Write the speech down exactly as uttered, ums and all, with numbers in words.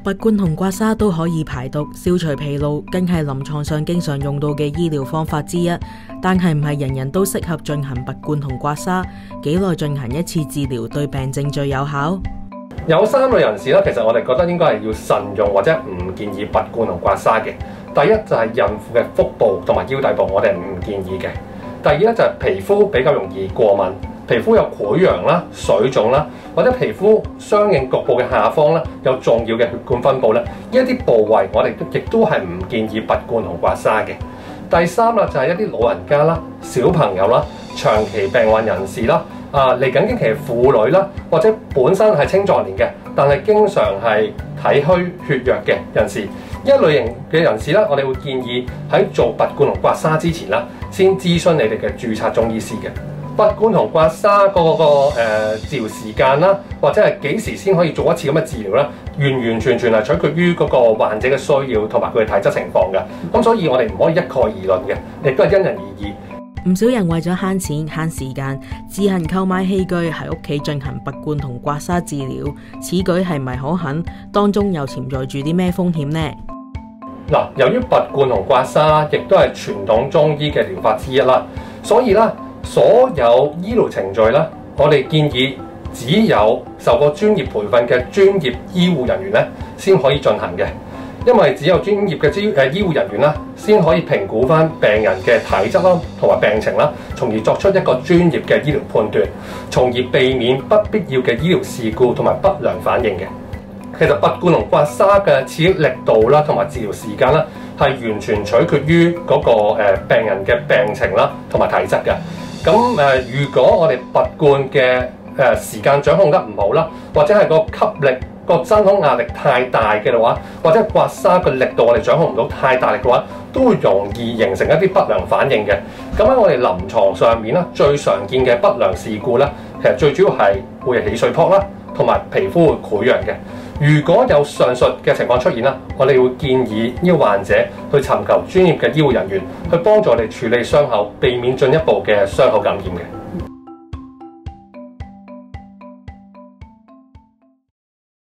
拔罐同刮痧都可以排毒、消除疲勞，更係臨床上經常用到嘅醫療方法之一。但係唔係人人都適合進行拔罐同刮痧？幾耐進行一次治療對病症最有效？ 有三類人士咧，其實我哋覺得應該係要慎用或者唔建議拔罐同刮痧嘅。第一就係孕婦嘅腹部同埋腰底部，我哋唔建議嘅。第二咧就係皮膚比較容易過敏。皮膚有潰瘍啦、水腫啦，或者皮膚相應局部嘅下方咧有重要嘅血管分佈咧，呢一啲部位我哋亦都係唔建議拔罐同刮痧嘅。第三啦就係一啲老人家啦、小朋友啦、長期病患人士啦、啊嚟緊經期嘅婦女啦，或者本身係青壯年嘅，但係經常係體虛血弱嘅人士，呢一類型嘅人士咧，我哋會建議喺做拔罐同刮痧之前啦，先諮詢你哋嘅註冊中醫師嘅。拔罐同刮痧嗰個誒治療時間啦，或者係幾時先可以做一次咁嘅治療啦，完完全全係取決於嗰個患者嘅需要同埋佢嘅體質情況嘅。咁所以我哋唔可以一概而論嘅，亦都係因人而異。 唔少人為咗慳錢慳時間，自行購買器具喺屋企進行拔罐同刮痧治療，此舉係咪可行？當中又潛在住啲咩風險呢？ 嗱，由於拔罐同刮痧亦都係傳統中醫嘅療法之一啦，所以咧，所有醫療程序咧，我哋建議只有受過專業培訓嘅專業醫護人員咧，先可以進行嘅。因為只有專業嘅醫誒醫護人員啦，先可以評估翻病人嘅體質啦，同埋病情啦，從而作出一個專業嘅醫療判斷，從而避免不必要嘅醫療事故同埋不良反應嘅。其實拔罐同刮痧嘅刺激力度啦，同埋治療時間啦，係完全取決於嗰個誒病人嘅病情啦，同埋體質嘅。咁誒、呃，如果我哋拔罐嘅誒時間掌控得唔好啦，或者係個吸力個真空壓力太大嘅話，或者刮痧嘅力度我哋掌控唔到太大力嘅話，都會容易形成一啲不良反應嘅。咁喺我哋臨床上面啦，最常見嘅不良事故咧，其實最主要係會起水泡啦，同埋皮膚會潰瘍嘅。如果有上述嘅情況出現啦，我哋會建議呢個患者去尋求專業嘅醫護人員去幫助我哋處理傷口，避免進一步嘅傷口感染嘅。